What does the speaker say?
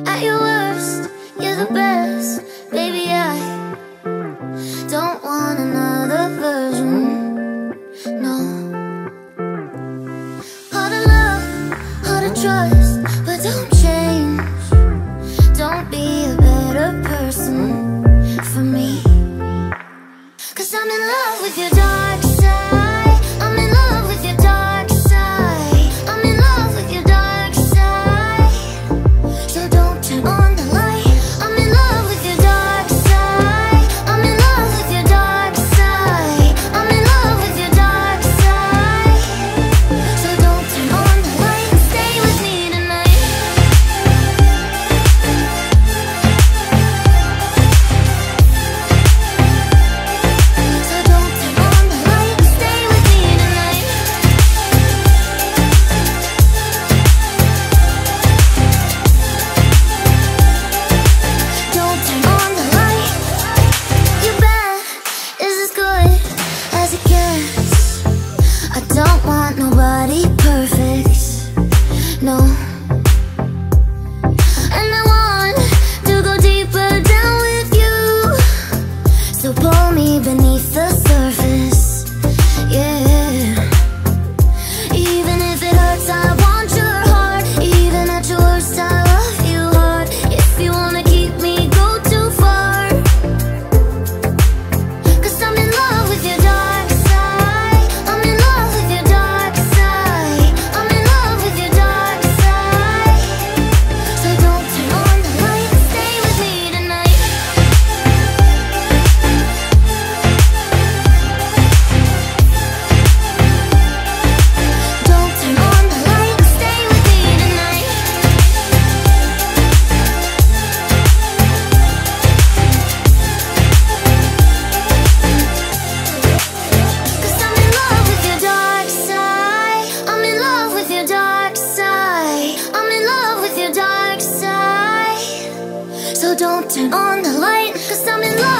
At your worst, you're the best. Baby, I don't want another version, no. Hard to love, hard to trust, but don't change. Don't be a better person for me. 'Cause I'm in love with your dark side. I'm in love with your dark side. I'm in love with your dark side. So don't turn on the light. I'm in love with your dark side. I'm in love with your dark side. I'm in love with your dark side. So don't turn on the light. Stay with me tonight. So don't turn on the light. Stay with me tonight. Don't turn on the light. Your bed is as good as it gets. I don't want nobody perfect, no. And I want to go deeper down with you. So pull me beneath the surface, yeah. Even if it hurts, I want your heart. Even at your worst, I love you hard. If you wanna keep me, go too far. 'Cause I'm in love with your dark side. I'm in love with your dark side. I'm in love with your dark side. So don't turn on the light. Stay with me tonight. Don't turn on the light. Stay with me tonight. 'Cause I'm in love with your dark side. I'm in love with your dark side. I'm in love with your dark side. So don't turn on the light. 'Cause I'm in love.